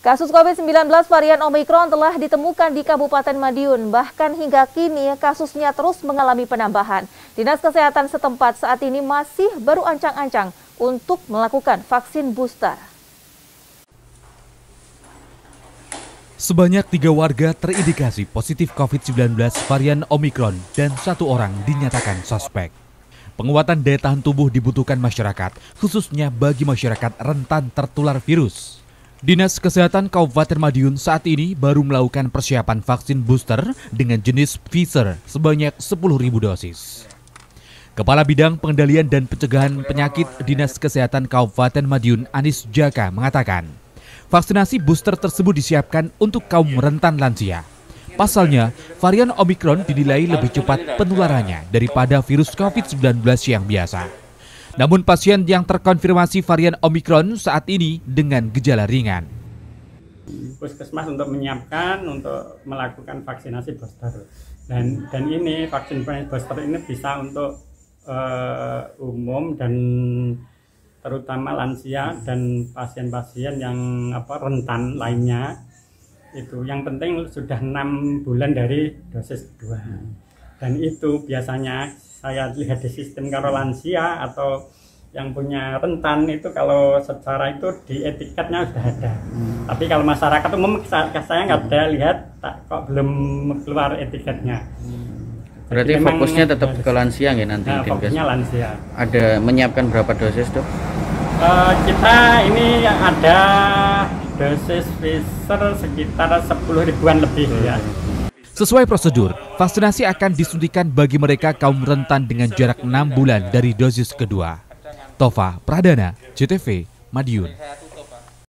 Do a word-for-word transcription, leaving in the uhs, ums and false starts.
Kasus COVID sembilan belas varian Omikron telah ditemukan di Kabupaten Madiun. Bahkan hingga kini kasusnya terus mengalami penambahan. Dinas Kesehatan setempat saat ini masih baru ancang-ancang untuk melakukan vaksin booster. Sebanyak tiga warga terindikasi positif COVID sembilan belas varian Omikron dan satu orang dinyatakan suspek. Penguatan daya tahan tubuh dibutuhkan masyarakat, khususnya bagi masyarakat rentan tertular virus. Dinas Kesehatan Kabupaten Madiun saat ini baru melakukan persiapan vaksin booster dengan jenis Pfizer sebanyak sepuluh ribu dosis. Kepala Bidang Pengendalian dan Pencegahan Penyakit Dinas Kesehatan Kabupaten Madiun, Anis Jaka, mengatakan vaksinasi booster tersebut disiapkan untuk kaum rentan lansia. Pasalnya, varian Omikron dinilai lebih cepat penularannya daripada virus COVID sembilan belas yang biasa. Namun pasien yang terkonfirmasi varian Omikron saat ini dengan gejala ringan. Puskesmas untuk menyiapkan untuk melakukan vaksinasi booster. Dan dan ini vaksin booster ini bisa untuk uh, umum dan terutama lansia dan pasien-pasien yang apa rentan lainnya. Itu yang penting sudah enam bulan dari dosis kedua. Dan itu biasanya saya lihat di sistem kalau lansia atau yang punya rentan itu kalau secara itu di etiketnya sudah ada. Hmm. Tapi kalau masyarakat umum saya nggak ada lihat tak, kok belum keluar etiketnya. Hmm. Berarti fokusnya tetap ke lansia ya nanti? Nah, fokusnya lansia. Ada menyiapkan berapa dosis dok? Uh, kita ini ada dosis Pfizer sekitar sepuluh ribuan lebih hmm. ya. Sesuai prosedur, vaksinasi akan disuntikan bagi mereka kaum rentan dengan jarak enam bulan dari dosis kedua. Tova Pradana, C T V, Madiun.